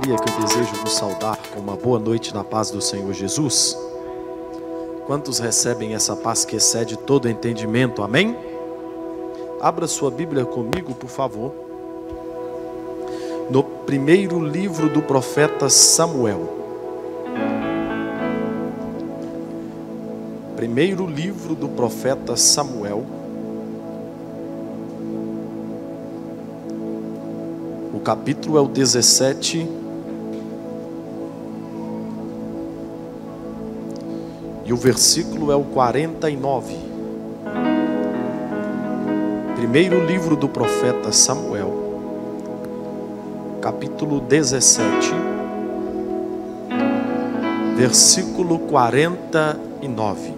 alegria que eu desejo vos saudar com uma boa noite na paz do Senhor Jesus. Quantos recebem essa paz que excede todo entendimento, amém? Abra sua Bíblia comigo, por favor, no primeiro livro do profeta Samuel. Primeiro livro do profeta Samuel. O capítulo é o 17. E o versículo é o 49. Primeiro livro do profeta Samuel, capítulo 17, versículo 49.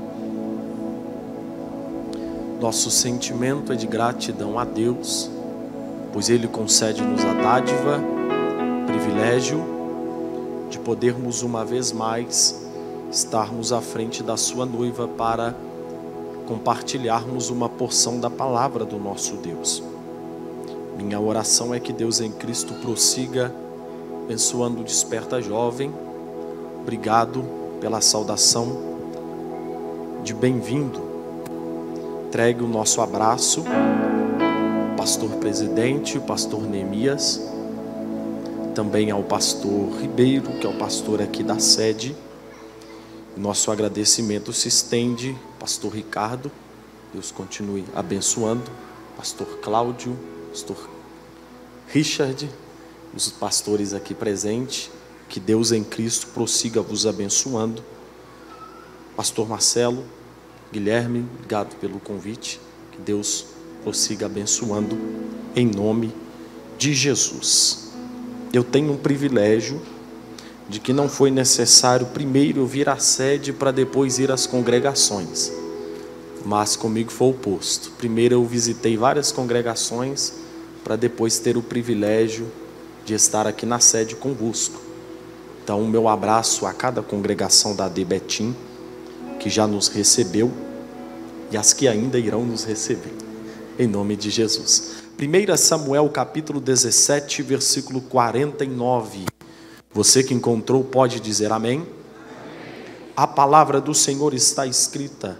Nosso sentimento é de gratidão a Deus, pois Ele concede-nos a dádiva, privilégio de podermos uma vez mais estarmos à frente da sua noiva para compartilharmos uma porção da palavra do nosso Deus. Minha oração é que Deus em Cristo prossiga abençoando o Desperta Jovem. Obrigado pela saudação de bem-vindo. Entregue o nosso abraço ao pastor presidente, o pastor Neemias, também ao pastor Ribeiro, que é o pastor aqui da sede. Nosso agradecimento se estende, pastor Ricardo, Deus continue abençoando, pastor Cláudio, pastor Richard, os pastores aqui presentes, que Deus em Cristo prossiga vos abençoando. Pastor Marcelo, Guilherme, obrigado pelo convite, que Deus prossiga abençoando, em nome de Jesus. Eu tenho um privilégio de que não foi necessário primeiro vir à sede para depois ir às congregações, mas comigo foi o oposto. Primeiro eu visitei várias congregações para depois ter o privilégio de estar aqui na sede convosco. Então, o meu abraço a cada congregação da AD Betim, que já nos recebeu, e as que ainda irão nos receber, em nome de Jesus. 1 Samuel capítulo 17, versículo 49. Você que encontrou pode dizer amém? Amém. A palavra do Senhor está escrita: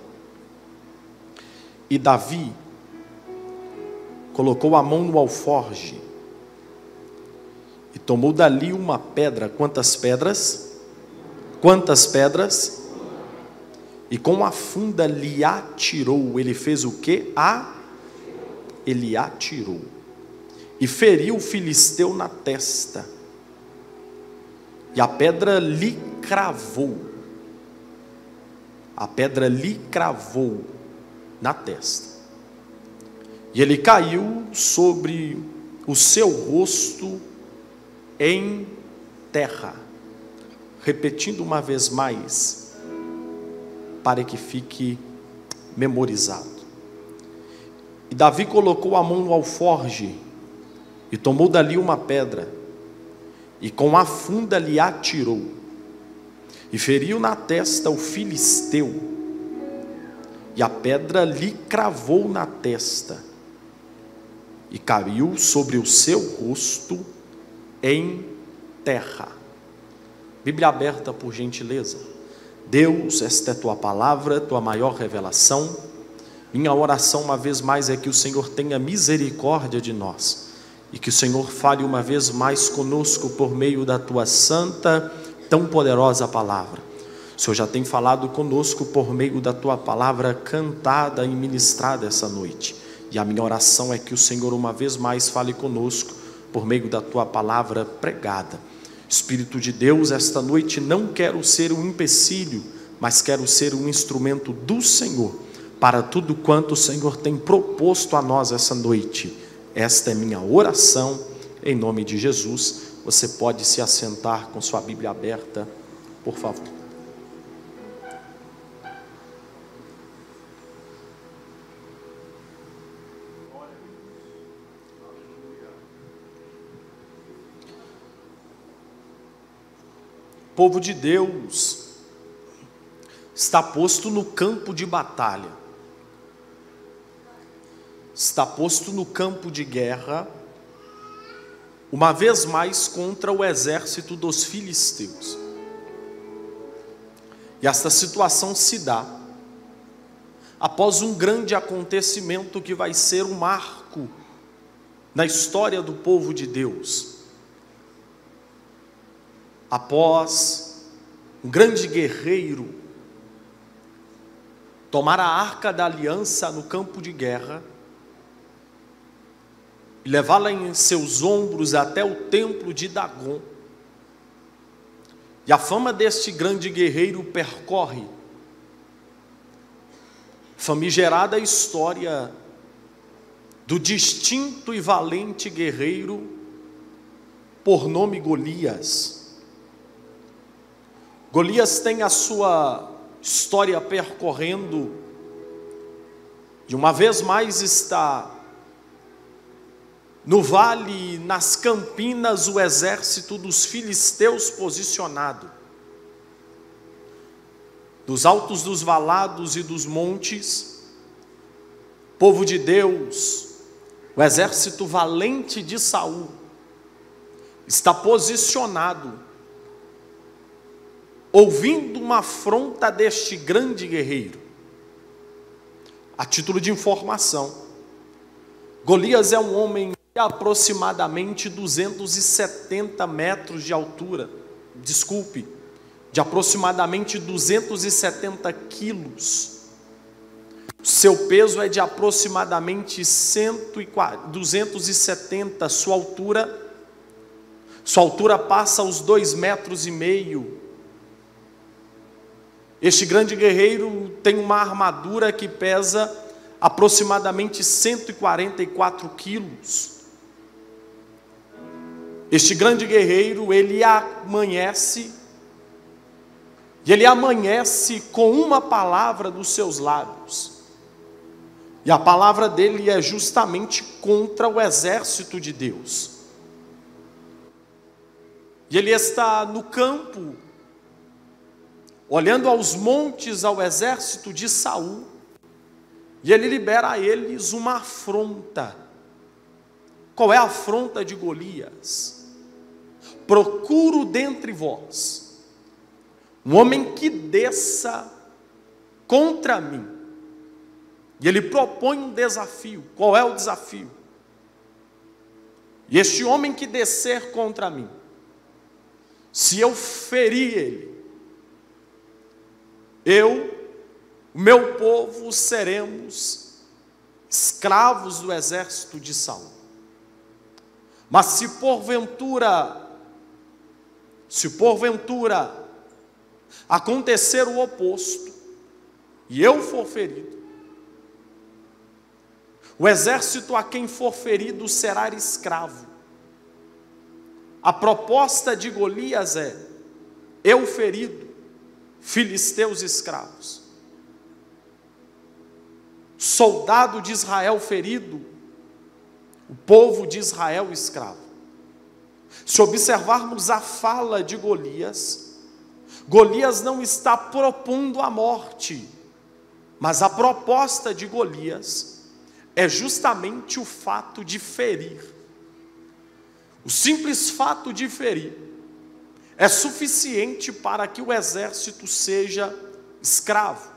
e Davi colocou a mão no alforge e tomou dali uma pedra. Quantas pedras? Quantas pedras? E com a funda lhe atirou. Ele fez o quê? Ele atirou e feriu o filisteu na testa. E a pedra lhe cravou. A pedra lhe cravou na testa. E ele caiu sobre o seu rosto em terra. Repetindo uma vez mais, para que fique memorizado. E Davi colocou a mão no alforge e tomou dali uma pedra, e com a funda lhe atirou, e feriu na testa o filisteu, e a pedra lhe cravou na testa, e caiu sobre o seu rosto em terra. Bíblia aberta, por gentileza. Deus, esta é tua palavra, tua maior revelação. Minha oração uma vez mais é que o Senhor tenha misericórdia de nós, e que o Senhor fale uma vez mais conosco por meio da tua santa, tão poderosa palavra. O Senhor já tem falado conosco por meio da tua palavra cantada e ministrada essa noite. E a minha oração é que o Senhor uma vez mais fale conosco por meio da tua palavra pregada. Espírito de Deus, esta noite não quero ser um empecilho, mas quero ser um instrumento do Senhor para tudo quanto o Senhor tem proposto a nós essa noite. Esta é minha oração, em nome de Jesus. Você pode se assentar com sua Bíblia aberta, por favor. O povo de Deus está posto no campo de batalha. Está posto no campo de guerra, uma vez mais contra o exército dos filisteus. E esta situação se dá após um grande acontecimento que vai ser um marco na história do povo de Deus. Após um grande guerreiro tomar a arca da aliança no campo de guerra e levá-la em seus ombros até o templo de Dagom. E a fama deste grande guerreiro percorre famigerada história do distinto e valente guerreiro por nome Golias. Golias tem a sua história percorrendo, e uma vez mais está no vale, nas campinas, o exército dos filisteus posicionado. Dos altos dos valados e dos montes, povo de Deus, o exército valente de Saul, está posicionado, ouvindo uma afronta deste grande guerreiro. A título de informação, Golias é um homem de aproximadamente 270 metros de altura, de aproximadamente 270 quilos. Seu peso é de aproximadamente 270, sua altura passa aos 2,5 metros. Este grande guerreiro tem uma armadura que pesa aproximadamente 144 quilos. Este grande guerreiro, ele amanhece com uma palavra dos seus lábios. E a palavra dele é justamente contra o exército de Deus. E ele está no campo, olhando aos montes, ao exército de Saul, e ele libera a eles uma afronta. Qual é a afronta de Golias? Procuro dentre vós um homem que desça contra mim. E ele propõe um desafio. Qual é o desafio? E este homem que descer contra mim, se eu ferir ele, o meu povo seremos escravos do exército de Saul. Mas se porventura acontecer o oposto, e eu for ferido, o exército a quem for ferido será escravo. A proposta de Golias é: eu ferido, filisteus escravos. Soldado de Israel ferido, o povo de Israel escravo. Se observarmos a fala de Golias, Golias não está propondo a morte, mas a proposta de Golias é justamente o fato de ferir. O simples fato de ferir é suficiente para que o exército seja escravo.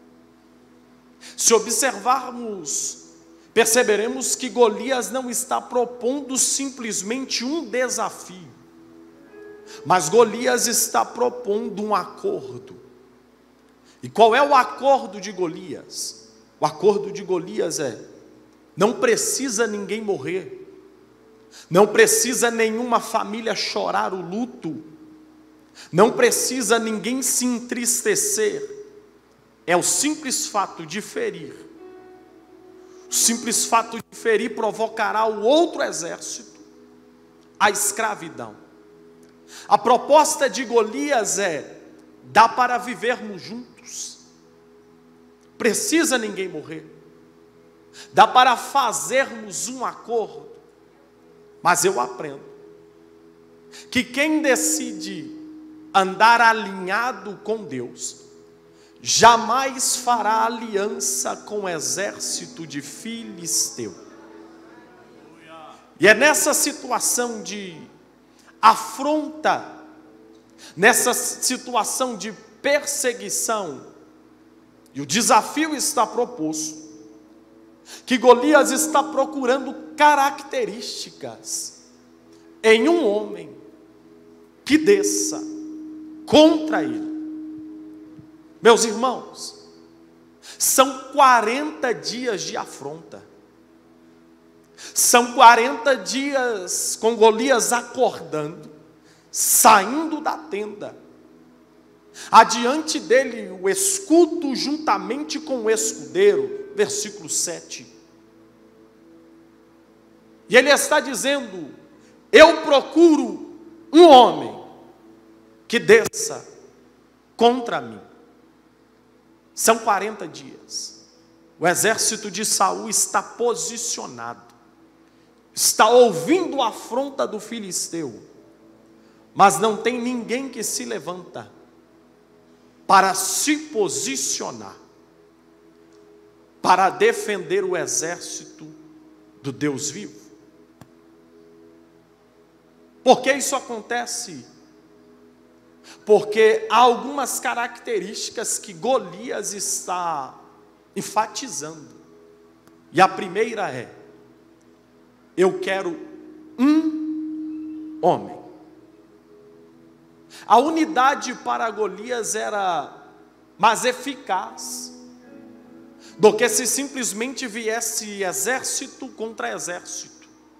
Se observarmos, perceberemos que Golias não está propondo simplesmente um desafio, mas Golias está propondo um acordo. E qual é o acordo de Golias? O acordo de Golias é: não precisa ninguém morrer, não precisa nenhuma família chorar o luto, não precisa ninguém se entristecer. É o simples fato de ferir. O simples fato de ferir provocará o outro exército à escravidão. A proposta de Golias é: dá para vivermos juntos, precisa ninguém morrer, dá para fazermos um acordo. Mas eu aprendo que quem decide andar alinhado com Deus jamais fará aliança com o exército de filisteu. E é nessa situação de afronta, nessa situação de perseguição, e o desafio está proposto, que Golias está procurando características em um homem que desça contra ele. Meus irmãos, são 40 dias de afronta. São 40 dias com Golias acordando, saindo da tenda. Adiante dele o escudo juntamente com o escudeiro, versículo 7. E ele está dizendo: eu procuro um homem que desça contra mim. São 40 dias. O exército de Saul está posicionado, está ouvindo a afronta do filisteu, mas não tem ninguém que se levanta para se posicionar, para defender o exército do Deus vivo. Por que isso acontece? Porque há algumas características que Golias está enfatizando. E a primeira é: eu quero um homem. A unidade para Golias era mais eficaz do que se simplesmente viesse exército contra exército.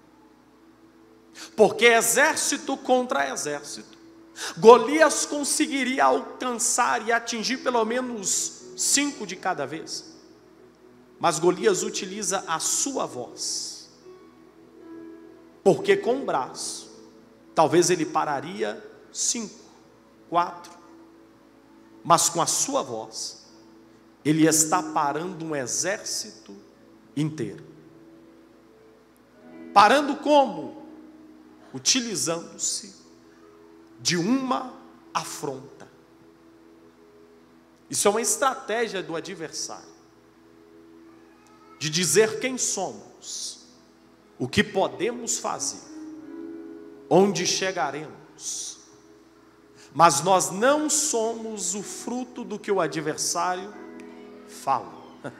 Porque exército contra exército, Golias conseguiria alcançar e atingir pelo menos 5 de cada vez. Mas Golias utiliza a sua voz, porque com o braço talvez ele pararia 5, 4, mas com a sua voz ele está parando um exército inteiro. Parando como? Utilizando-se de uma afronta. Isso é uma estratégia do adversário, de dizer quem somos, o que podemos fazer, onde chegaremos. Mas nós não somos o fruto do que o adversário fala.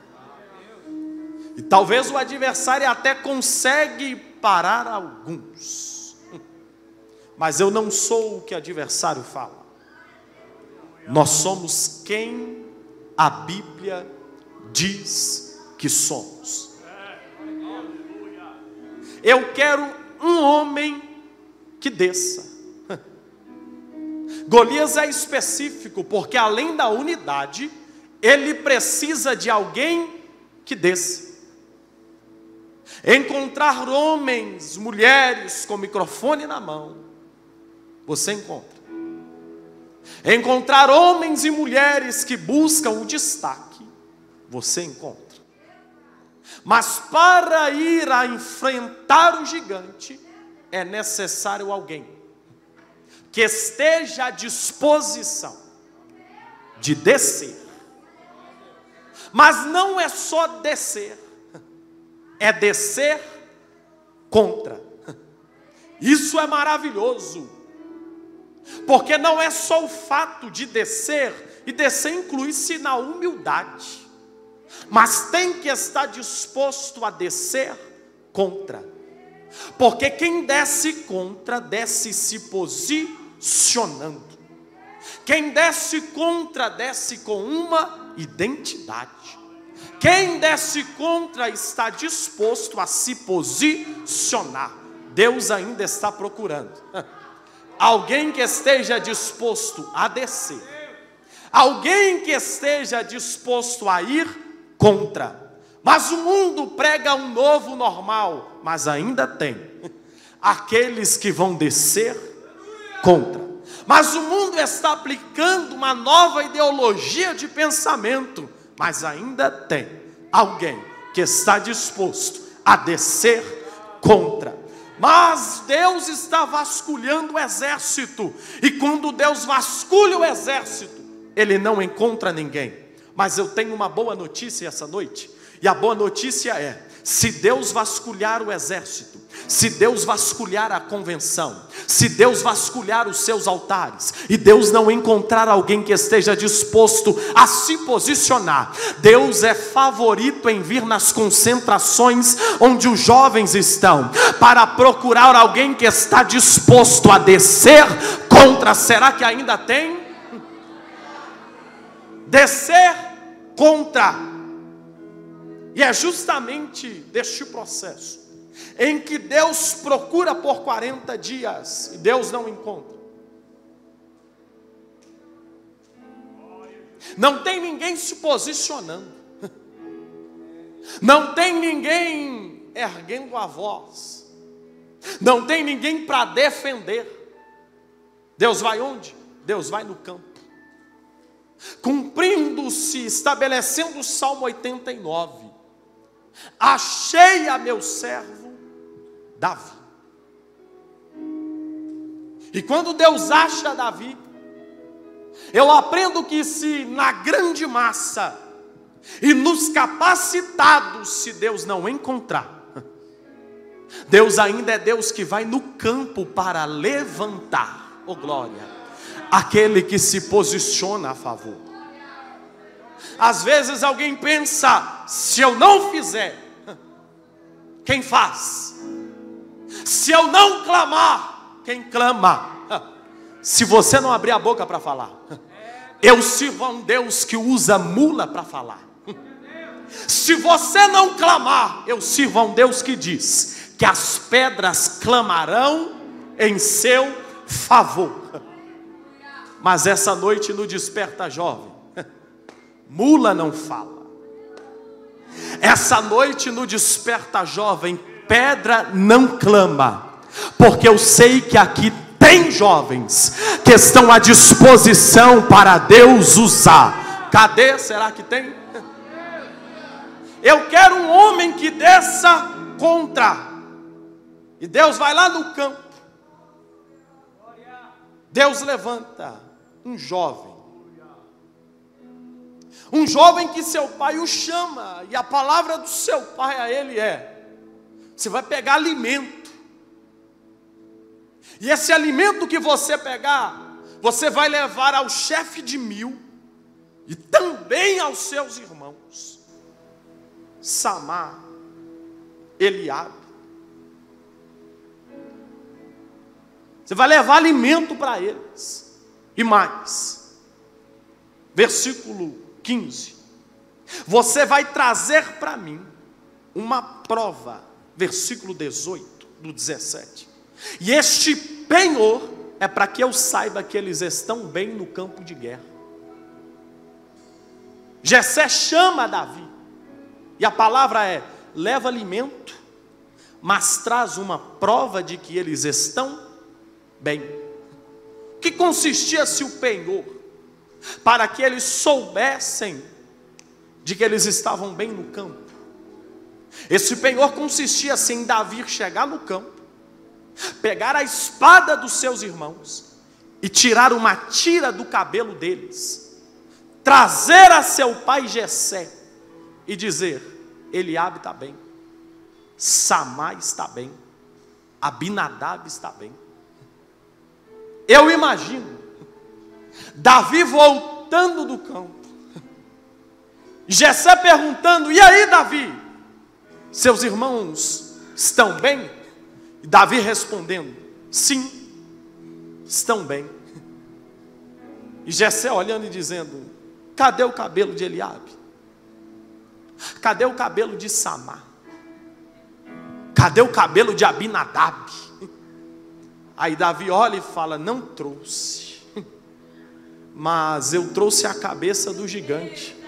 E talvez o adversário até consegue parar alguns, mas eu não sou o que o adversário fala. Nós somos quem a Bíblia diz que somos. Eu quero um homem que desça. Golias é específico, porque além da unidade, ele precisa de alguém que desça. Encontrar homens, mulheres com microfone na mão, você encontra. Encontrar homens e mulheres que buscam o destaque, você encontra. Mas para ir a enfrentar o gigante, é necessário alguém que esteja à disposição de descer. Mas não é só descer, é descer contra. Isso é maravilhoso, porque não é só o fato de descer, e descer inclui-se na humildade, mas tem que estar disposto a descer contra, porque quem desce contra, desce se posicionando. Quem desce contra, desce com uma identidade. Quem desce contra está disposto a se posicionar. Deus ainda está procurando alguém que esteja disposto a descer, alguém que esteja disposto a ir contra. Mas o mundo prega um novo normal, mas ainda tem aqueles que vão descer contra. Mas o mundo está aplicando uma nova ideologia de pensamento, mas ainda tem alguém que está disposto a descer contra. Mas Deus está vasculhando o exército, e quando Deus vasculha o exército, Ele não encontra ninguém. Mas eu tenho uma boa notícia essa noite, e a boa notícia é: se Deus vasculhar o exército, Se Deus vasculhar a convenção, se Deus vasculhar os seus altares, e Deus não encontrar alguém que esteja disposto a se posicionar, Deus é favorito em vir nas concentrações onde os jovens estão, para procurar alguém que está disposto a descer contra. Será que ainda tem? Descer contra. E é justamente deste processo em que Deus procura por 40 dias e Deus não encontra. Não tem ninguém se posicionando, não tem ninguém erguendo a voz, não tem ninguém para defender. Deus vai onde? Deus vai no campo, cumprindo-se, estabelecendo o Salmo 89: achei a meu servo Davi. E quando Deus acha Davi, eu aprendo que se na grande massa e nos capacitados, se Deus não encontrar, Deus ainda é Deus que vai no campo para levantar, oh glória, aquele que se posiciona a favor. Às vezes alguém pensa: se eu não fizer, quem faz? Se eu não clamar, quem clama? Se você não abrir a boca para falar, eu sirvo a um Deus que usa mula para falar. Se você não clamar, eu sirvo a um Deus que diz que as pedras clamarão em seu favor. Mas essa noite no Desperta Jovem, mula não fala. Essa noite no Desperta Jovem, pedra não clama, porque eu sei que aqui tem jovens que estão à disposição para Deus usar. Cadê? Será que tem? Eu quero um homem que desça contra. E Deus vai lá no campo. Deus levanta um jovem. Um jovem que seu pai o chama. E a palavra do seu pai a ele é: você vai pegar alimento. E esse alimento que você pegar, você vai levar ao chefe de 1000 e também aos seus irmãos, Samar, Eliabe. Você vai levar alimento para eles. E mais, versículo 15: você vai trazer para mim uma prova. Versículo 18 do 17: e este penhor é para que eu saiba que eles estão bem no campo de guerra. Jessé chama Davi, e a palavra é: leva alimento, mas traz uma prova de que eles estão bem. O que consistia-se o penhor? Para que eles soubessem de que eles estavam bem no campo. Esse penhor consistia-se em Davi chegar no campo, pegar a espada dos seus irmãos e tirar uma tira do cabelo deles, trazer a seu pai Jessé e dizer: Eliabe está bem, Samá está bem, Abinadab está bem. Eu imagino Davi voltando do campo, Jessé perguntando: e aí, Davi, seus irmãos estão bem? E Davi respondendo: sim, estão bem. E Jessé olhando e dizendo: cadê o cabelo de Eliabe? Cadê o cabelo de Samá? Cadê o cabelo de Abinadab? Aí Davi olha e fala: não trouxe, mas eu trouxe a cabeça do gigante.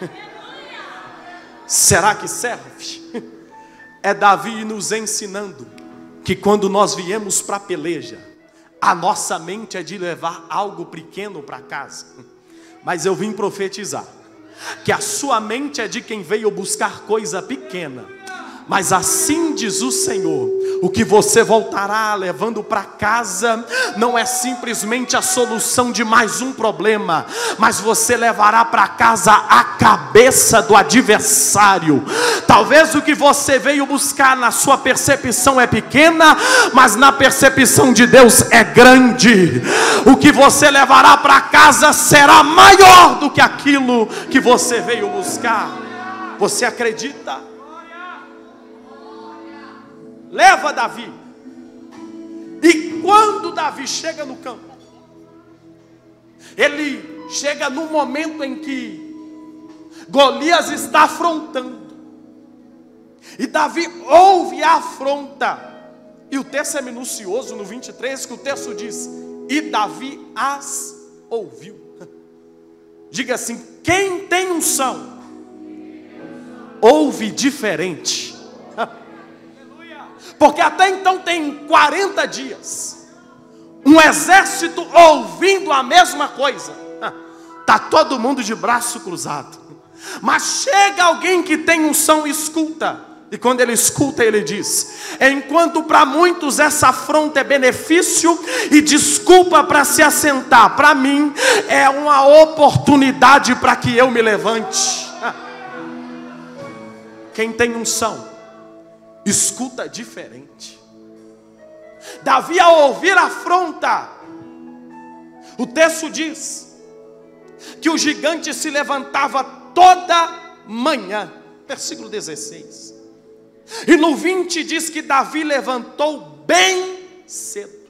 Será que serve? É Davi nos ensinando que quando nós viemos para a peleja, a nossa mente é de levar algo pequeno para casa. Mas eu vim profetizar que a sua mente é de quem veio buscar coisa pequena, Mas assim diz o Senhor: o que você voltará levando para casa não é simplesmente a solução de mais um problema, mas você levará para casa a cabeça do adversário. Talvez o que você veio buscar na sua percepção é pequena, mas na percepção de Deus é grande. O que você levará para casa será maior do que aquilo que você veio buscar. Você acredita? Leva Davi. E quando Davi chega no campo, ele chega no momento em que Golias está afrontando, e Davi ouve a afronta. E o texto é minucioso no 23, que o texto diz: e Davi as ouviu. Diga assim: quem tem unção ouve diferente. Porque até então tem 40 dias, um exército ouvindo a mesma coisa. Está todo mundo de braço cruzado. Mas chega alguém que tem unção e escuta. E quando ele escuta, ele diz: enquanto para muitos essa afronta é benefício e desculpa para se assentar, para mim é uma oportunidade para que eu me levante. Quem tem unção escuta diferente. Davi, ao ouvir a afronta, o texto diz que o gigante se levantava toda manhã. Versículo 16. E no 20 diz que Davi levantou bem cedo.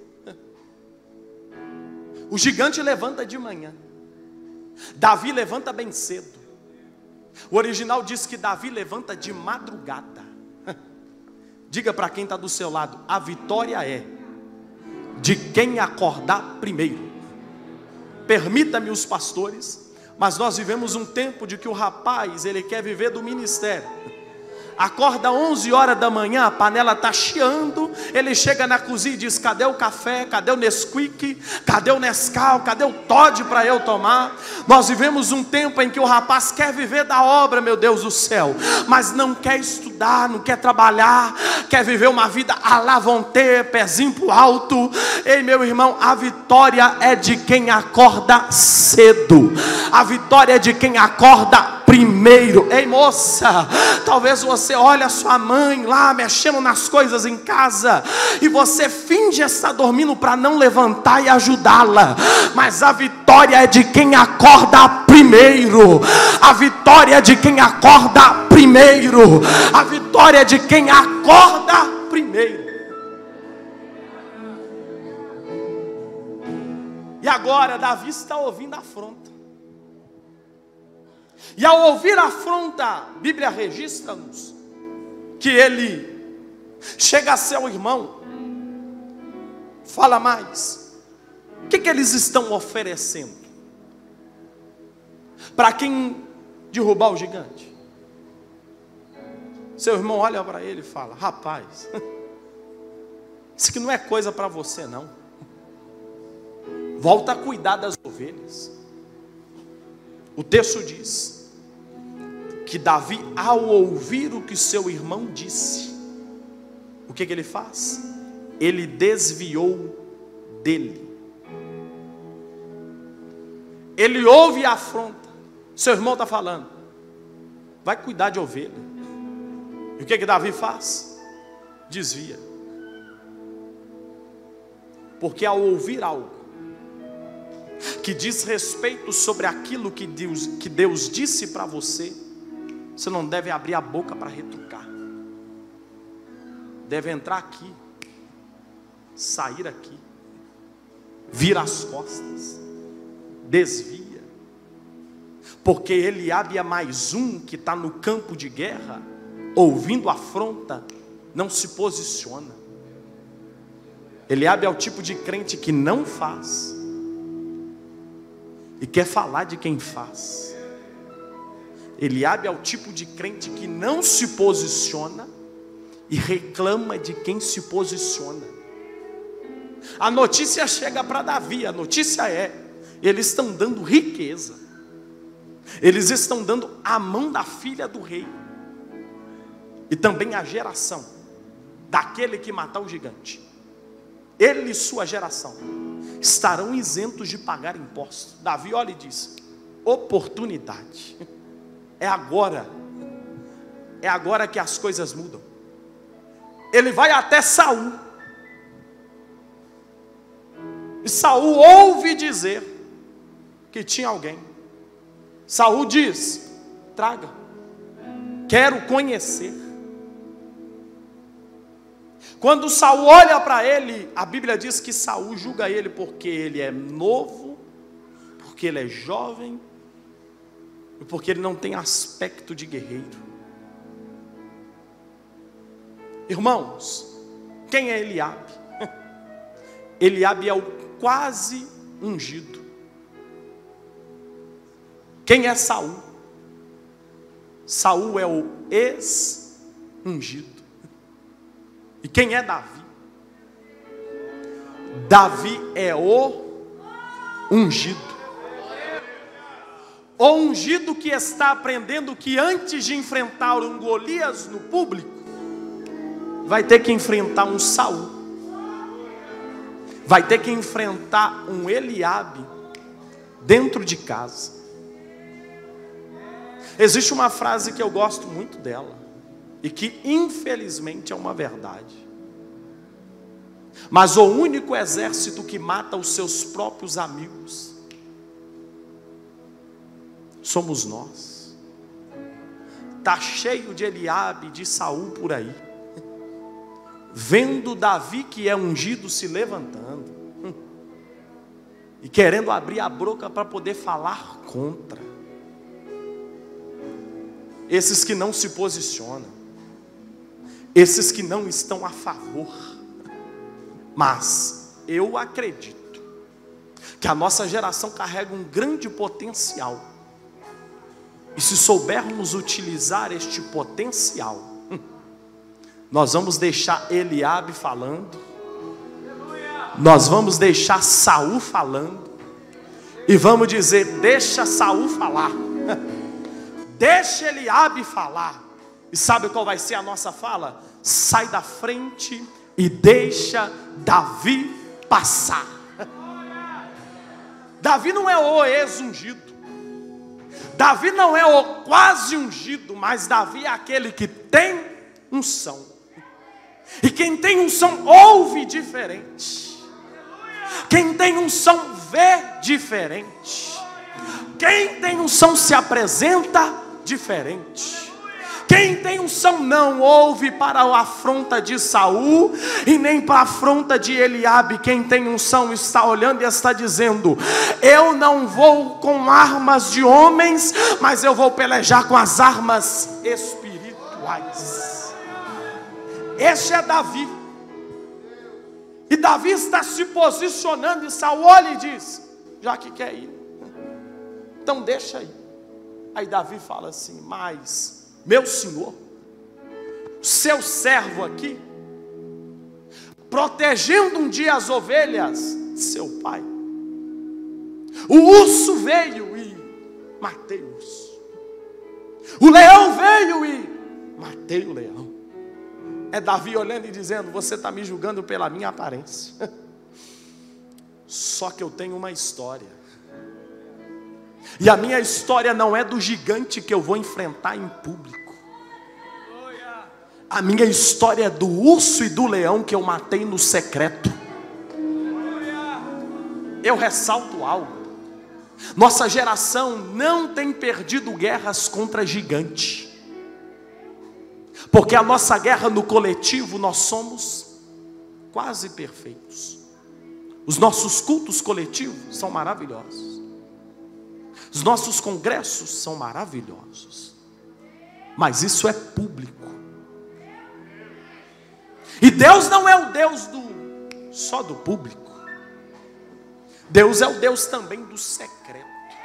O gigante levanta de manhã, Davi levanta bem cedo. O original diz que Davi levanta de madrugada. Diga para quem está do seu lado: a vitória é de quem acordar primeiro. Permita-me os pastores, mas nós vivemos um tempo de que o rapaz, ele quer viver do ministério. Acorda 11 horas da manhã, a panela está chiando, ele chega na cozinha e diz: cadê o café, cadê o Nesquik, cadê o Nescau, cadê o Toddy para eu tomar? Nós vivemos um tempo em que o rapaz quer viver da obra, meu Deus do céu, mas não quer estudar, não quer trabalhar, quer viver uma vida à la vontade, pezinho pro alto. Ei, meu irmão, a vitória é de quem acorda cedo, a vitória é de quem acorda primeiro. Ei, moça, talvez você olhe a sua mãe lá mexendo nas coisas em casa e você finge estar dormindo para não levantar e ajudá-la, mas a vitória é de quem acorda primeiro. A vitória é de quem acorda primeiro. A vitória é de quem acorda primeiro. E agora Davi está ouvindo a afronta. E ao ouvir a afronta, a Bíblia registra-nos que ele chega a seu irmão, fala mais: o que eles estão oferecendo para quem derrubar o gigante? Seu irmão olha para ele e fala: rapaz, isso aqui não é coisa para você não, volta a cuidar das ovelhas. O texto diz que Davi, ao ouvir o que seu irmão disse, o que ele faz? Ele desviou dele. Ele ouve a afronta. Seu irmão está falando: vai cuidar de ovelha. E o que Davi faz? Desvia. Porque ao ouvir algo que diz respeito sobre aquilo que Deus disse para você, você não deve abrir a boca para retrucar. Deve entrar aqui, sair aqui, vira as costas, desvia. Porque Eliabe é mais um que está no campo de guerra, ouvindo afronta, não se posiciona. Eliabe é o tipo de crente que não faz e quer falar de quem faz. Eliabe é o tipo de crente que não se posiciona e reclama de quem se posiciona. A notícia chega para Davi, a notícia é: eles estão dando riqueza, eles estão dando a mão da filha do rei. e também a geração daquele que matar o gigante, ele e sua geração estarão isentos de pagar impostos. Davi olha e diz: oportunidade, é agora que as coisas mudam. Ele vai até Saul, e Saul ouve dizer que tinha alguém. Saul diz: traga, quero conhecer. Quando Saul olha para ele, a Bíblia diz que Saul julga ele porque ele é novo, porque ele é jovem, e porque ele não tem aspecto de guerreiro. Irmãos, quem é Eliabe? Eliabe é o quase ungido. Quem é Saul? Saul é o ex-ungido. E quem é Davi? Davi é o ungido. O ungido que está aprendendo que antes de enfrentar um Golias no público, vai ter que enfrentar um Saul, vai ter que enfrentar um Eliabe dentro de casa. Existe uma frase que eu gosto muito dela, e que infelizmente é uma verdade: mas o único exército que mata os seus próprios amigos somos nós. Está cheio de Eliabe, de Saul por aí, vendo Davi que é ungido se levantando e querendo abrir a boca para poder falar contra. Esses que não se posicionam, esses que não estão a favor. Mas eu acredito que a nossa geração carrega um grande potencial, e se soubermos utilizar este potencial, nós vamos deixar Eliabe falando, nós vamos deixar Saul falando, e vamos dizer: deixa Saul falar, deixa Eliabe falar. E sabe qual vai ser a nossa fala? Sai da frente e deixa Davi passar. Davi não é o ex-ungido, Davi não é o quase ungido, mas Davi é aquele que tem unção. E quem tem unção ouve diferente, quem tem unção vê diferente, quem tem unção se apresenta diferente. Quem tem unção não ouve para a afronta de Saul e nem para a afronta de Eliabe. Quem tem unção está olhando e está dizendo: eu não vou com armas de homens, mas eu vou pelejar com as armas espirituais. Este é Davi. E Davi está se posicionando, e Saul olha e diz: já que quer ir, então deixa ir. Aí Davi fala assim: mas meu senhor, seu servo aqui, protegendo um dia as ovelhas de seu pai, o urso veio e matei o urso, o leão veio e matei o leão. É Davi olhando e dizendo: você está me julgando pela minha aparência, só que eu tenho uma história, e a minha história não é do gigante que eu vou enfrentar em público. A minha história é do urso e do leão que eu matei no secreto. Eu ressalto algo: nossa geração não tem perdido guerras contra gigante, porque a nossa guerra no coletivo, nós somos quase perfeitos. Os nossos cultos coletivos são maravilhosos, os nossos congressos são maravilhosos, mas isso é público. E Deus não é o Deus só do público. Deus é o Deus também do secreto.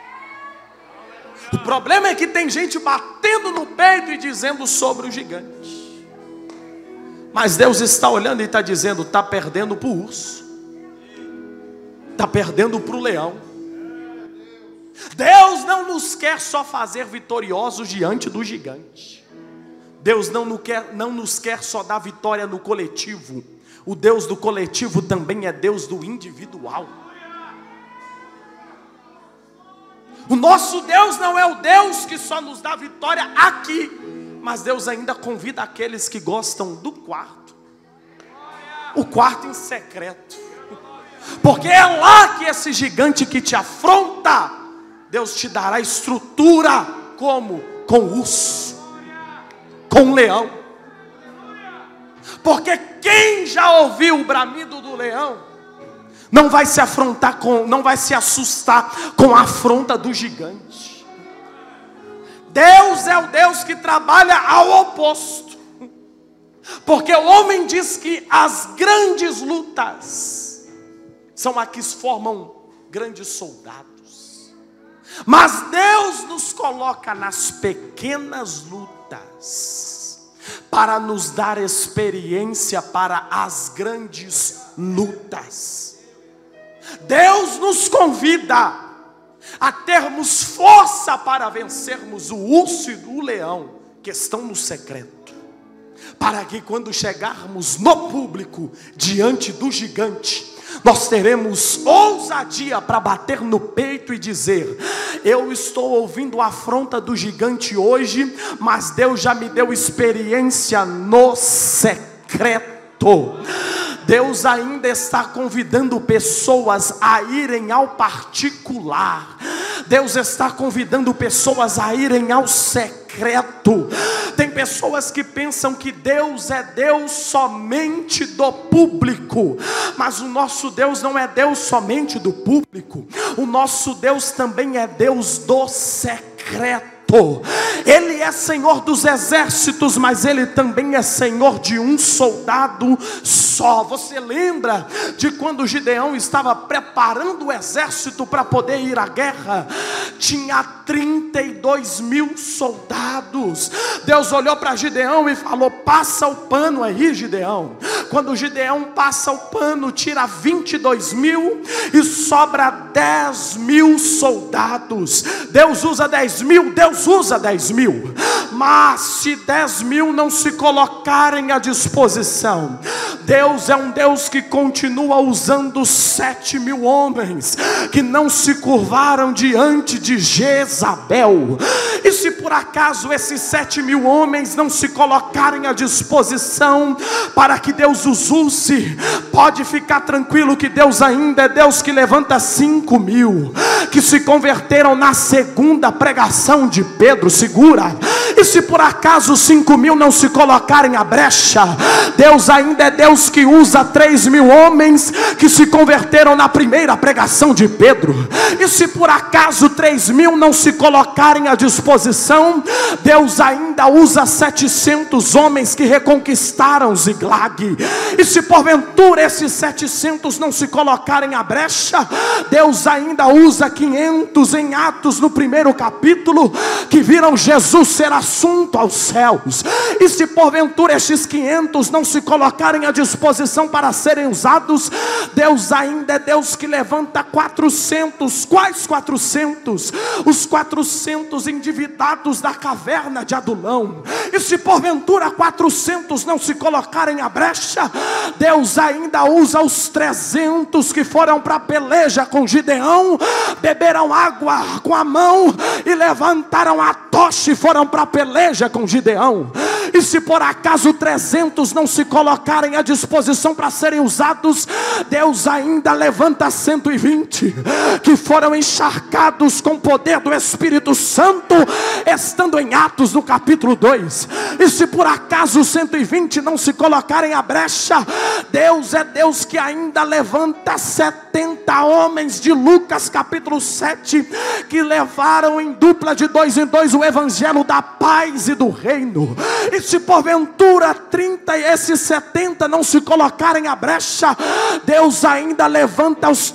O problema é que tem gente batendo no peito e dizendo sobre o gigante, mas Deus está olhando e está dizendo: está perdendo para o urso, está perdendo para o leão. Deus não nos quer só fazer vitoriosos diante do gigante. Deus não nos quer só dar vitória no coletivo. O Deus do coletivo também é Deus do individual. O nosso Deus não é o Deus que só nos dá vitória aqui, mas Deus ainda convida aqueles que gostam do quarto. O quarto em secreto. Porque é lá que esse gigante que te afronta, Deus te dará estrutura como? Com urso, com leão. Porque quem já ouviu o bramido do leão não vai se assustar com a afronta do gigante. Deus é o Deus que trabalha ao oposto. Porque o homem diz que as grandes lutas são as que formam grandes soldados. Mas Deus nos coloca nas pequenas lutas para nos dar experiência para as grandes lutas. Deus nos convida a termos força para vencermos o urso e o leão que estão no secreto, para que quando chegarmos no público, diante do gigante, nós teremos ousadia para bater no peito e dizer: eu estou ouvindo a afronta do gigante hoje, mas Deus já me deu experiência no secreto. Deus ainda está convidando pessoas a irem ao particular. Deus está convidando pessoas a irem ao secreto. Tem pessoas que pensam que Deus é Deus somente do público, mas o nosso Deus não é Deus somente do público. O nosso Deus também é Deus do secreto. Ele é Senhor dos exércitos, mas Ele também é Senhor de um soldado só. Você lembra de quando Gideão estava preparando o exército para poder ir à guerra? Tinha 32 mil soldados. Deus olhou para Gideão e falou: passa o pano aí, Gideão. Quando Gideão passa o pano, tira 22 mil e sobra 10 mil soldados. Deus usa 10 mil, Deus usa 10 mil. Mas se 10 mil não se colocarem à disposição, Deus é um Deus que continua usando 7 mil homens que não se curvaram diante de Jezabel. E se por acaso esses 7 mil homens não se colocarem à disposição para que Deus os use, pode ficar tranquilo que Deus ainda é Deus que levanta 5 mil que se converteram na segunda pregação de Pedro. Segura. E se por acaso 5 mil não se colocarem à brecha, Deus ainda é Deus que usa 3 mil homens que se converteram na primeira pregação de Pedro. E se por acaso 3 mil não se colocarem à disposição, Deus ainda usa 700 homens que reconquistaram Ziglag. E se porventura esses 700 não se colocarem à brecha, Deus ainda usa 500 em Atos no primeiro capítulo, que viram Jesus ser assunto aos céus. E se porventura estes 500 não se colocarem à disposição para serem usados, Deus ainda é Deus que levanta 400. Quais 400? Os 400 endividados da caverna de Adulão. E se porventura 400 não se colocarem à brecha, Deus ainda usa os 300 que foram para a peleja com Gideão, beberam água com a mão e levantaram a tocha e foram para a peleja com Gideão. E se por acaso 300 não se colocarem à disposição para serem usados, Deus ainda levanta 120 que foram encharcados com o poder do Espírito Santo, estando em Atos no capítulo 2. E se por acaso 120 não se colocarem à brecha, Deus é Deus que ainda levanta 70 homens de Lucas capítulo 7, que levaram em dupla de 2 em 2 o evangelho da paz e do reino. E se porventura 30 e esses 70 não se colocarem à brecha, Deus ainda levanta os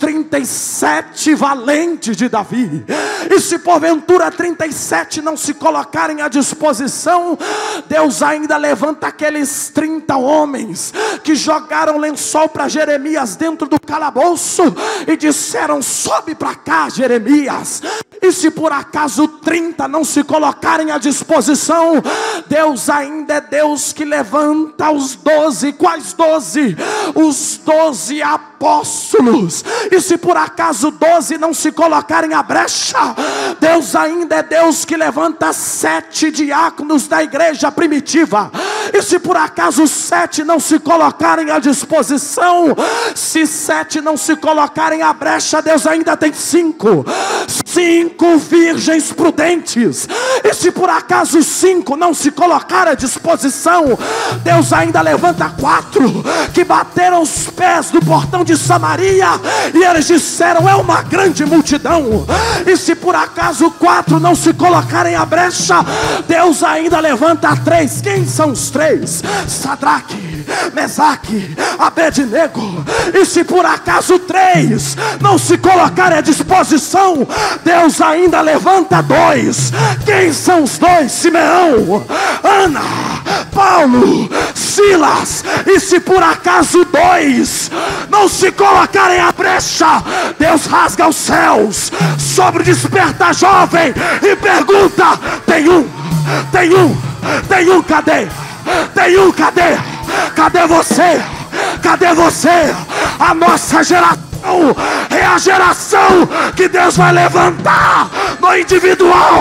37 valentes de Davi. E se porventura 37 não se colocarem à disposição, Deus ainda levanta aqueles 30 homens que jogaram lençol para Jeremias dentro do calabouço e disseram: sobe para cá, Jeremias. E se por acaso 30 não se colocarem à disposição, Deus ainda é Deus que levanta os 12. Quais 12? Os 12 apóstolos. E se por acaso 12 não se colocarem à brecha, Deus ainda é Deus que levanta 7 diáconos da igreja primitiva. E se por acaso 7 não se colocarem à disposição, se 7 não se colocarem à brecha, Deus ainda tem 5 virgens prudentes. E se por acaso 5 não se colocar à disposição, Deus ainda levanta 4 que bateram os pés do portão de Samaria e eles disseram: é uma grande multidão. E se por acaso 4 não se colocarem à brecha, Deus ainda levanta 3. Quem são os 3? Sadraque, Mesaque, Abednego. E se por acaso 3 não se colocarem à disposição, Deus ainda levanta 2. Quem são os 2? Simeão, Ana, Paulo, Silas. E se por acaso 2 não se colocarem à brecha, Deus rasga os céus sobre o Desperta Jovem e pergunta: tem um, cadê? Tem um, cadê? Cadê você? Cadê você? A nossa geração é a geração que Deus vai levantar no individual.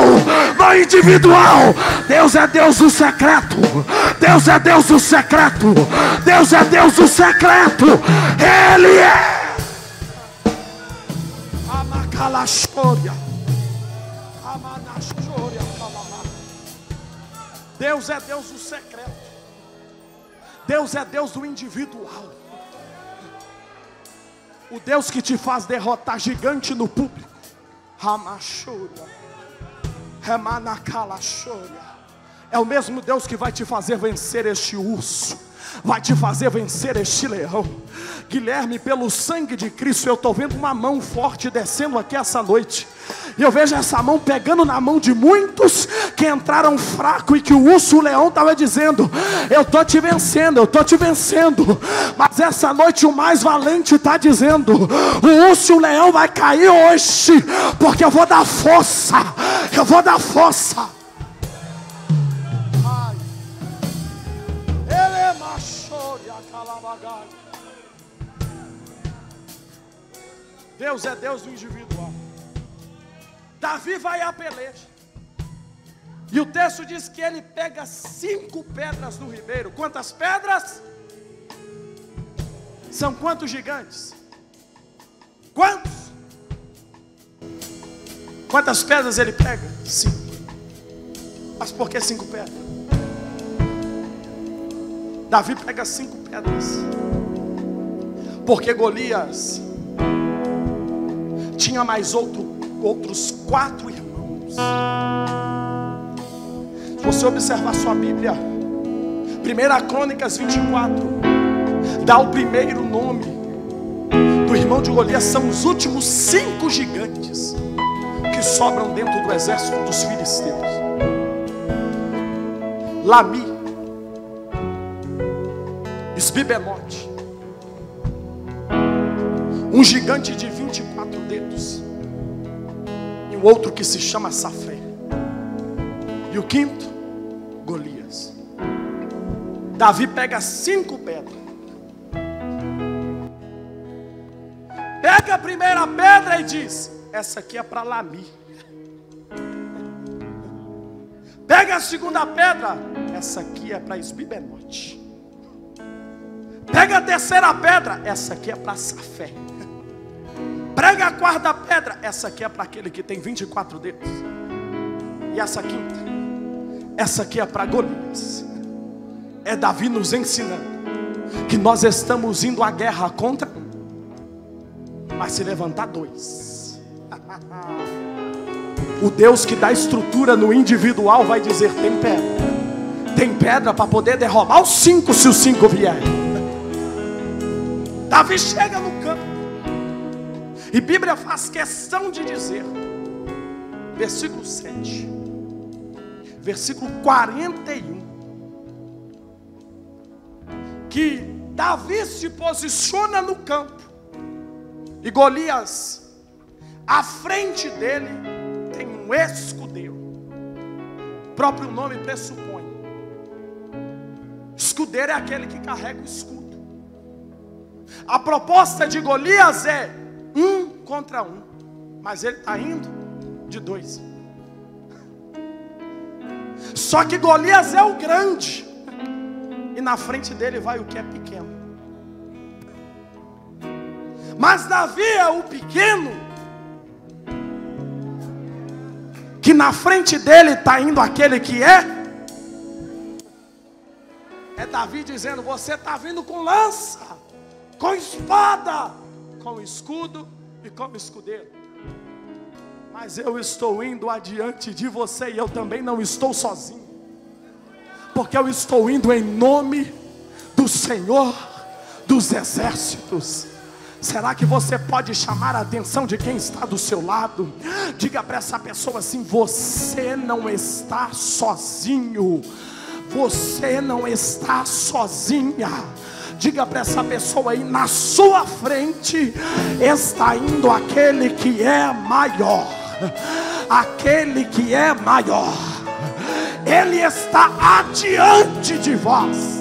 Deus é Deus do secreto. Deus é Deus do secreto. Deus é Deus do secreto. Ele é Deus é Deus do secreto. Deus é Deus do individual. O Deus que te faz derrotar gigante no público. É o mesmo Deus que vai te fazer vencer este urso, vai te fazer vencer este leão. Guilherme, pelo sangue de Cristo, eu estou vendo uma mão forte descendo aqui essa noite. E eu vejo essa mão pegando na mão de muitos que entraram fraco e que o urso, o leão estava dizendo: eu estou te vencendo, eu estou te vencendo. Mas essa noite o mais valente está dizendo: o urso e o leão vai cair hoje, porque eu vou dar força. Eu vou dar força. Deus é Deus do individual. Davi vai à peleja. E o texto diz que ele pega 5 pedras no ribeiro. Quantas pedras? São quantos gigantes? Quantos? Quantas pedras ele pega? 5. Mas por que 5 pedras? Davi pega 5 pedras porque Golias tinha mais outros 4 irmãos. Se você observar sua Bíblia, 1 Crônicas 24 dá o primeiro nome do irmão de Golias. São os últimos 5 gigantes que sobram dentro do exército dos filisteus. Lami, Esbibenote, um gigante de 24 dedos, e o outro que se chama Safé, e o quinto, Golias. Davi pega 5 pedras, pega a primeira pedra e diz: essa aqui é para Lami. Pega a segunda pedra, essa aqui é para Esbibenote. Pega a terceira pedra, essa aqui é para Safé. Prega a quarta pedra, essa aqui é para aquele que tem 24 dedos. E essa quinta, essa aqui é para Golias. É Davi nos ensinando que nós estamos indo à guerra contra um, mas se levantar 2. O Deus que dá estrutura no individual vai dizer: tem pedra. Tem pedra para poder derrubar os 5 se os 5 vierem. Davi chega no campo, e a Bíblia faz questão de dizer, versículo 7, versículo 41, que Davi se posiciona no campo, e Golias, à frente dele, um escudeiro. O próprio nome pressupõe. Escudeiro é aquele que carrega o escudo. A proposta de Golias é 1 contra 1, mas ele está indo de 2. Só que Golias é o grande, e na frente dele vai o que é pequeno. Mas Davi é o pequeno, que na frente dele está indo aquele que é Davi dizendo: você está vindo com lança, com espada, com escudo e com escudeiro. Mas eu estou indo adiante de você, e eu também não estou sozinho, porque eu estou indo em nome do Senhor dos Exércitos. Será que você pode chamar a atenção de quem está do seu lado? Diga para essa pessoa assim: você não está sozinho. Você não está sozinha. Diga para essa pessoa aí: na sua frente está indo aquele que é maior. Aquele que é maior, ele está adiante de vós.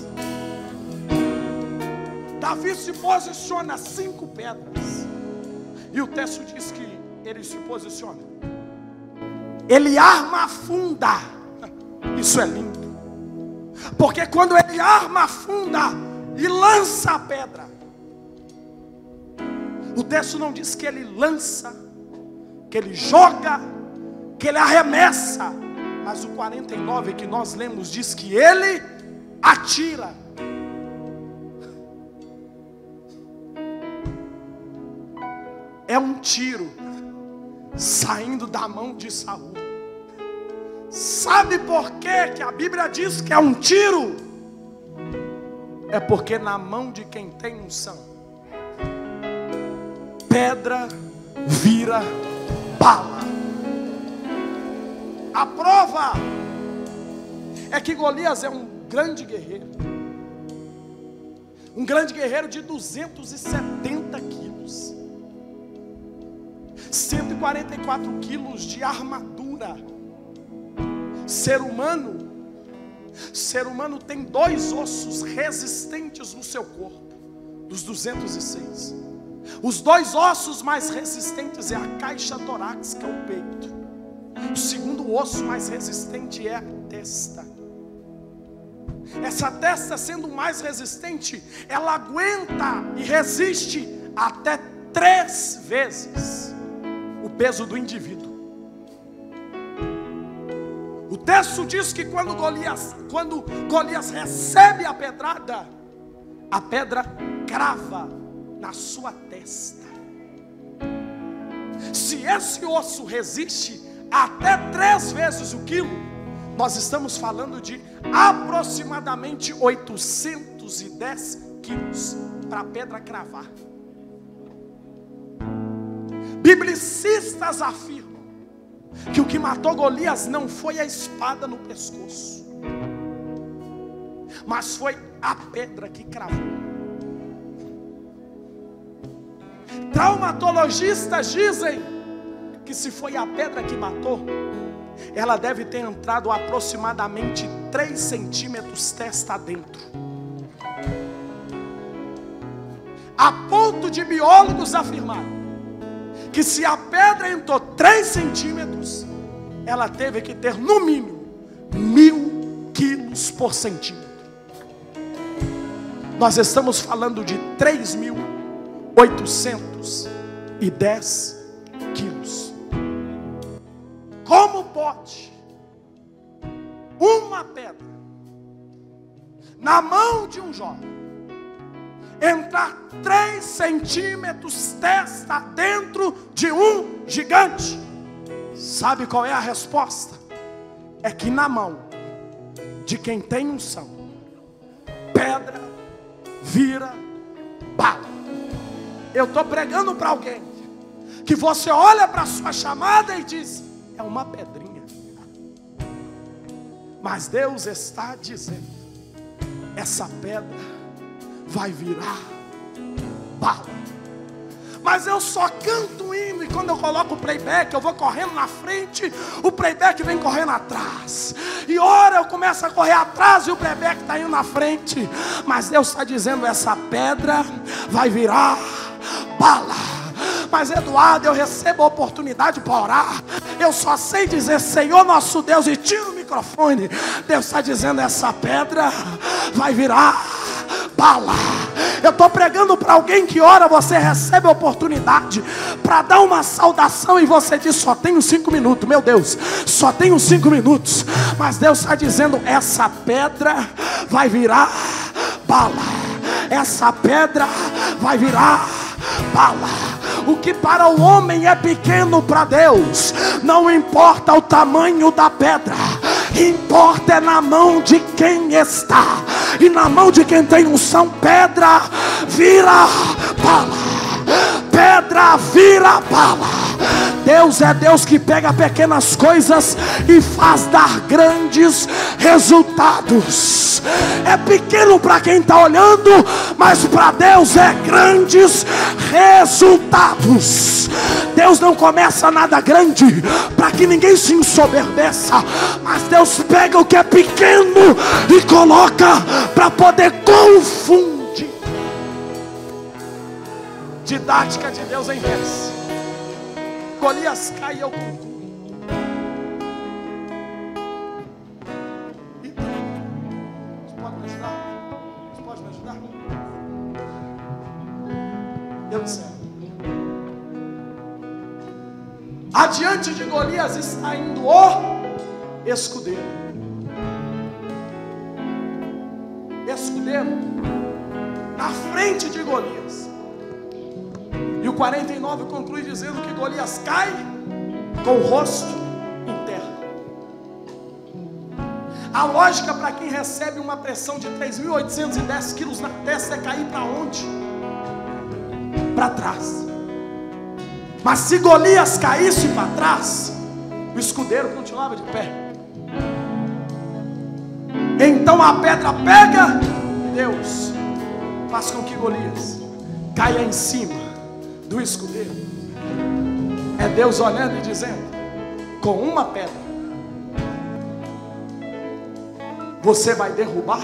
Davi se posiciona 5 pedras, e o texto diz que ele se posiciona, ele arma a funda. Isso é lindo, porque quando ele arma a funda e lança a pedra, o texto não diz que ele lança, que ele joga, que ele arremessa, mas o 49 que nós lemos diz que ele atira. É um tiro saindo da mão de Saul. Sabe por quê que a Bíblia diz que é um tiro? É porque na mão de quem tem unção, pedra vira bala. A prova é que Golias é um grande guerreiro. Um grande guerreiro de 270 quilos. 144 quilos de armadura. Ser humano tem 2 ossos resistentes no seu corpo, dos 206. Os 2 ossos mais resistentes é a caixa torácica, o peito. O segundo osso mais resistente é a testa. Essa testa, sendo mais resistente, ela aguenta e resiste até 3 vezes o peso do indivíduo. O texto diz que quando Golias recebe a pedrada, a pedra crava na sua testa. Se esse osso resiste até 3 vezes o quilo, nós estamos falando de aproximadamente 810 quilos para a pedra cravar. Biblicistas afirmam que o que matou Golias não foi a espada no pescoço, mas foi a pedra que cravou. Traumatologistas dizem que se foi a pedra que matou, ela deve ter entrado aproximadamente 3 centímetros testa dentro, a ponto de biólogos afirmarem que se a pedra entrou 3 centímetros, ela teve que ter no mínimo 1000 quilos por centímetro. Nós estamos falando de 3.810 quilos. Como pode uma pedra na mão de um jovem entrar 3 centímetros testa dentro de um gigante? Sabe qual é a resposta? É que na mão de quem tem unção, pedra vira bala. Eu estou pregando para alguém que você olha para a sua chamada e diz: é uma pedrinha. Mas Deus está dizendo: essa pedra vai virar bala. Mas eu só canto hino, e quando eu coloco o playback, eu vou correndo na frente, o playback vem correndo atrás. E ora eu começo a correr atrás e o playback está indo na frente. Mas Deus está dizendo: essa pedra vai virar bala. Mas Eduardo, eu recebo a oportunidade para orar, eu só sei dizer Senhor nosso Deus, e tiro o microfone. Deus está dizendo: essa pedra vai virar bala. Eu estou pregando para alguém que ora, você recebe a oportunidade para dar uma saudação e você diz: só tenho 5 minutos, meu Deus, só tenho 5 minutos. Mas Deus está dizendo: essa pedra vai virar bala. Essa pedra vai virar bala. O que para o homem é pequeno, para Deus não importa o tamanho da pedra, importa é na mão de quem está. E na mão de quem tem unção, pedra vira bala. Pedra vira bala. Deus é Deus que pega pequenas coisas e faz dar grandes resultados. É pequeno para quem está olhando, mas para Deus é grandes resultados. Deus não começa nada grande para que ninguém se ensoberbeça, mas Deus pega o que é pequeno e coloca para poder confundir. Didática de Deus em vez. Golias cai e eu concluo. Você pode me ajudar? Você pode me ajudar? Eu disse: adiante de Golias está indo o escudeiro. Escudeiro na frente de Golias. E o 49 conclui dizendo que Golias cai com o rosto em terra. A lógica para quem recebe uma pressão de 3.810 quilos na testa é cair para onde? Para trás. Mas se Golias caísse para trás, o escudeiro continuava de pé. Então a pedra pega e Deus faz com que Golias caia em cima do escudeiro. É Deus olhando e dizendo: com uma pedra você vai derrubar.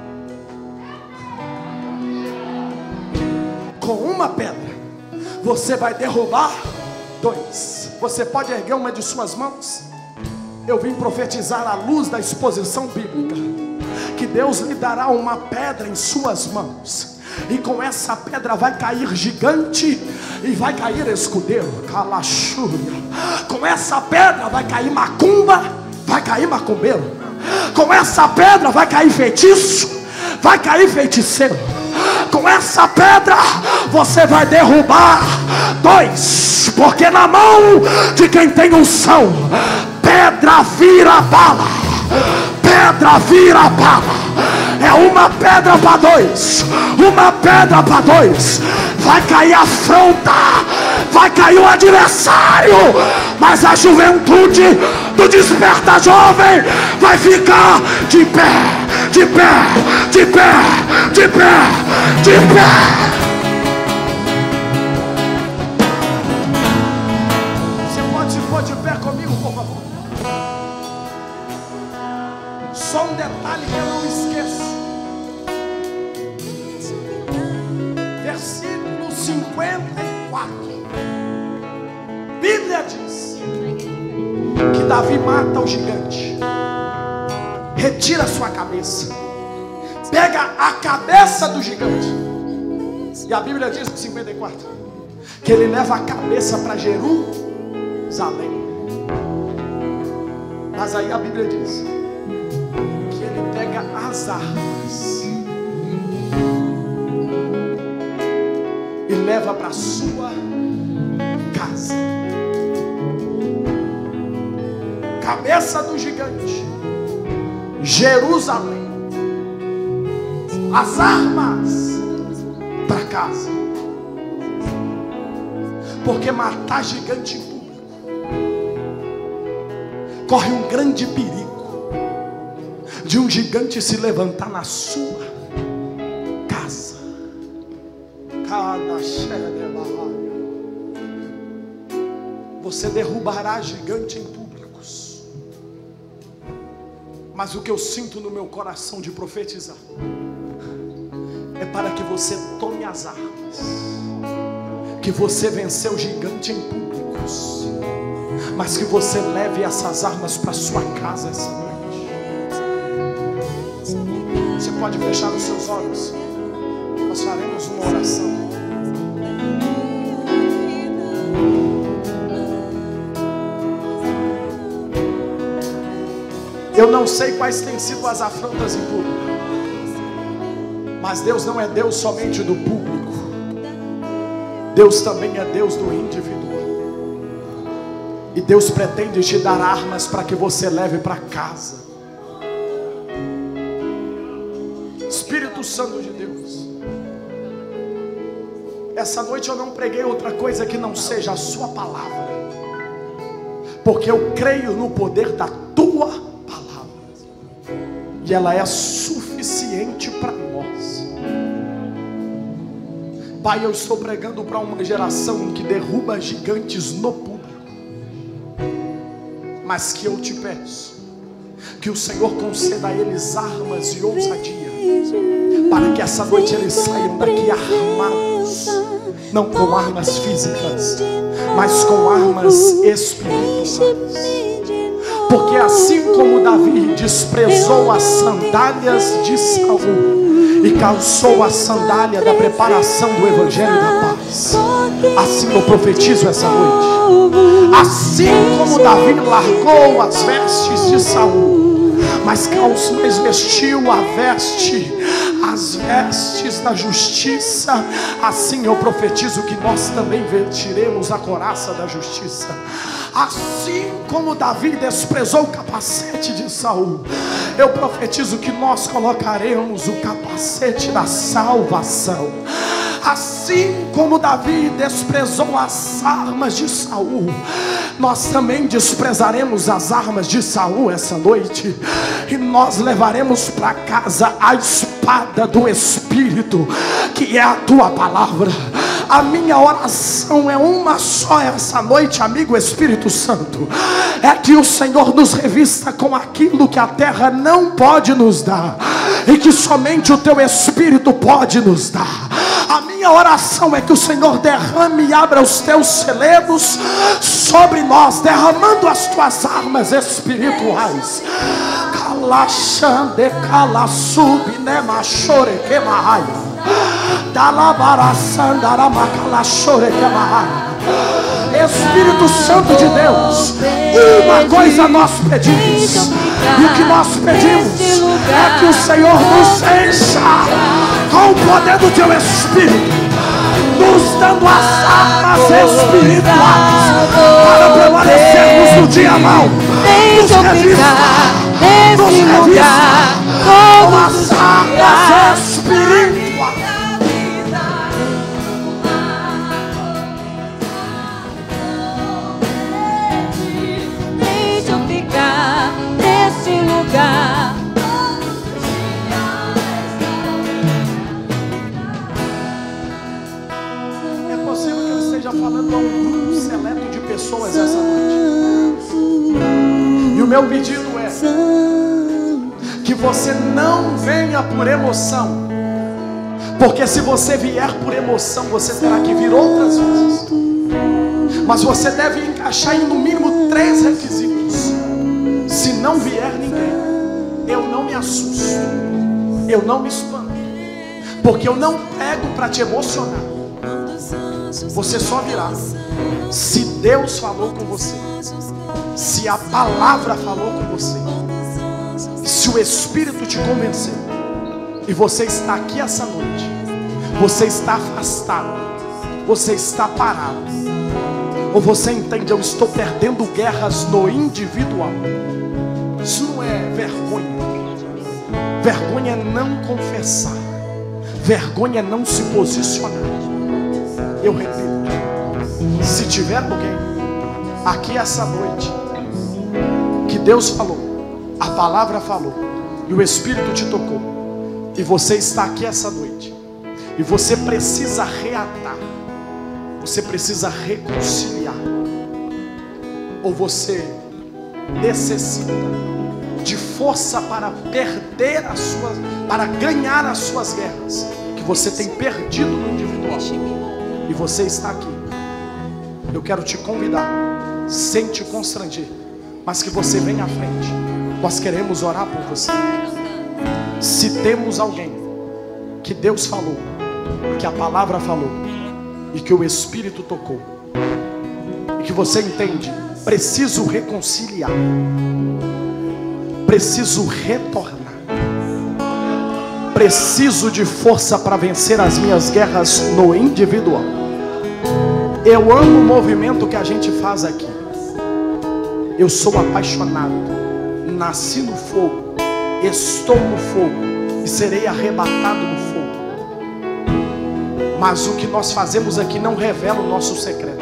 Com uma pedra você vai derrubar 2. Você pode erguer uma de suas mãos? Eu vim profetizar à luz da exposição bíblica que Deus lhe dará uma pedra em suas mãos, e com essa pedra vai cair gigante e vai cair escudeiro, calachúria. Com essa pedra vai cair macumba, vai cair macumbeiro. Com essa pedra vai cair feitiço, vai cair feiticeiro. Com essa pedra você vai derrubar 2, porque na mão de quem tem unção, pedra vira bala. Pedra vira bala. É uma pedra para 2, uma pedra para 2. Vai cair a afronta, vai cair o adversário, mas a juventude do Desperta Jovem vai ficar de pé, de pé, de pé, de pé, de pé. Você pode se pôr de pé comigo, por favor? Só um detalhe que eu não esqueço. Versículo 54. Bíblia diz que Davi mata o gigante, retira a sua cabeça, pega a cabeça do gigante, e a Bíblia diz no 54 que ele leva a cabeça para Jerusalém. Mas aí a Bíblia diz que ele pega as armas e leva para sua casa. Cabeça do gigante, Jerusalém, as armas para casa. Porque matar gigante em público corre um grande perigo de um gigante se levantar na sua casa. Você derrubará gigante em públicos. Mas o que eu sinto no meu coração de profetizar é para que você tome as armas, que você venceu o gigante em públicos, mas que você leve essas armas para sua casa essa noite. Você pode fechar os seus olhos. Nós faremos uma oração. Eu não sei quais têm sido as afrontas em público, mas Deus não é Deus somente do público. Deus também é Deus do individual. E Deus pretende te dar armas para que você leve para casa. Espírito Santo de Deus, essa noite eu não preguei outra coisa que não seja a sua palavra, porque eu creio no poder da tua palavra, e ela é suficiente para nós. Pai, eu estou pregando para uma geração que derruba gigantes no público, mas que eu te peço que o Senhor conceda a eles armas e ousadia, para que essa noite eles saiam daqui armados, não com armas físicas, mas com armas espirituais. Porque assim como Davi desprezou as sandálias de Saul e calçou a sandália da preparação do Evangelho da paz, assim eu profetizo essa noite. Assim como Davi largou as vestes de Saul, mas vestiu as vestes da justiça, assim eu profetizo que nós também vestiremos a couraça da justiça. Assim como Davi desprezou o capacete de Saul, eu profetizo que nós colocaremos o capacete da salvação. Assim como Davi desprezou as armas de Saul, nós também desprezaremos as armas de Saul essa noite, e nós levaremos para casa a espada do Espírito, que é a tua palavra. A minha oração é uma só essa noite, amigo Espírito Santo, é que o Senhor nos revista com aquilo que a terra não pode nos dar, e que somente o teu Espírito pode nos dar. A minha oração é que o Senhor derrame e abra os teus celeiros sobre nós, derramando as tuas armas espirituais. Kalashande kalasub nemachore kemahaya. Espírito Santo de Deus, uma coisa nós pedimos, e o que nós pedimos é que o Senhor nos encha com o poder do teu Espírito, nos dando as armas espirituais para prevalecermos no dia mau. Nos revista com as armas espirituais. É possível que eu esteja falando a um grupo seleto de pessoas essa noite, e o meu pedido é que você não venha por emoção, porque se você vier por emoção, você terá que vir outras vezes. Mas você deve encaixar em no mínimo 3 requisitos. Se não vier ninguém, eu não me assusto, eu não me espanto, porque eu não prego para te emocionar. Você só virá se Deus falou com você, se a palavra falou com você, se o Espírito te convenceu. E você está aqui essa noite, você está afastado, você está parado, ou você entende, eu estou perdendo guerras no individual. Isso não é vergonha. Vergonha é não confessar, vergonha é não se posicionar. Eu repito, se tiver alguém aqui essa noite que Deus falou, a palavra falou, e o Espírito te tocou, e você está aqui essa noite, e você precisa reatar, você precisa reconciliar, Ou você necessita de força para perder para ganhar as suas guerras que você tem perdido no individual, e você está aqui? Eu quero te convidar, sem te constranger, mas que você venha à frente. Nós queremos orar por você. Se temos alguém que Deus falou, que a palavra falou e que o Espírito tocou, e que você entende, preciso reconciliar, preciso retornar, preciso de força para vencer as minhas guerras no individual. Eu amo o movimento que a gente faz aqui. Eu sou apaixonado, nasci no fogo, estou no fogo e serei arrebatado no fogo. Mas o que nós fazemos aqui não revela o nosso secreto,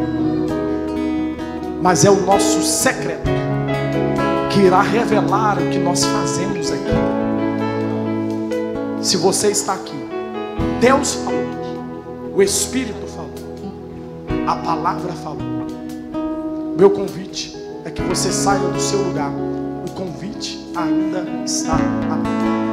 mas é o nosso secreto que irá revelar o que nós fazemos aqui. Se você está aqui, Deus falou, o Espírito falou, a palavra falou. Meu convite é que você saia do seu lugar. O convite ainda está aberto.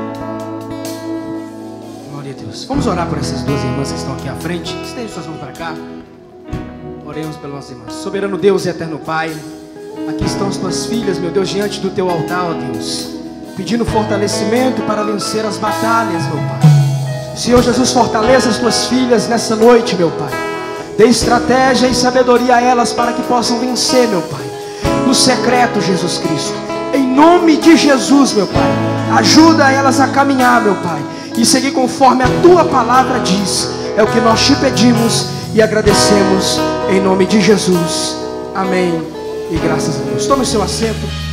Glória a Deus. Vamos orar por essas duas irmãs que estão aqui à frente. Estende suas mãos para cá. Oremos pelas nossas irmãs. Soberano Deus e eterno Pai, aqui estão as tuas filhas, meu Deus, diante do teu altar, ó Deus, pedindo fortalecimento para vencer as batalhas, meu Pai. Senhor Jesus, fortaleça as tuas filhas nessa noite, meu Pai. Dê estratégia e sabedoria a elas para que possam vencer, meu Pai, no secreto, Jesus Cristo. Em nome de Jesus, meu Pai, ajuda elas a caminhar, meu Pai, e seguir conforme a tua palavra diz. É o que nós te pedimos e agradecemos em nome de Jesus. Amém e graças a Deus. Tome o seu assento.